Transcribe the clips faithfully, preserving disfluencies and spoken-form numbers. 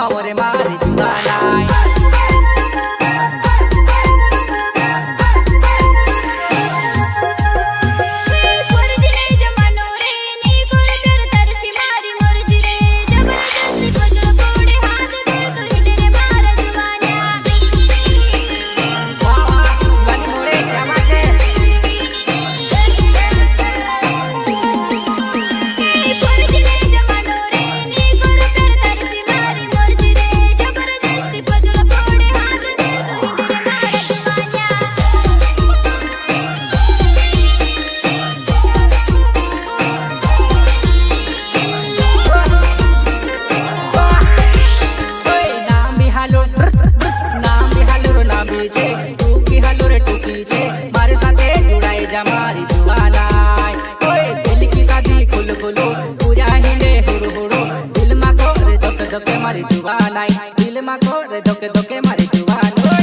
ओरे मारी जुगानाय मारी जुगानाय ओए दिल की शादी खुल खुलो पूरा हिले हुरु हुरु दिल मा को रे धोके धोके मारी जुगानाय दिल मा को रे धोके धोके मारी जुगानाय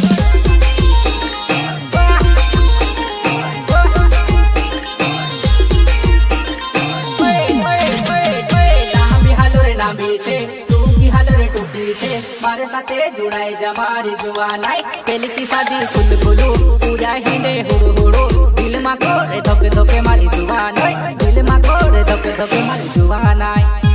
नामी हालो रे नामी छे तू की हालो रे टूटी छे मारे साथे जुड़ाए जा मारी जुगानाय दिल की शादी खुल खुलो पूरा हिले हुरु हुरु दिल मा को रे धोके धोके मारी जुगानाय दिल मा को रे धोके धोके मारी जुगानाय।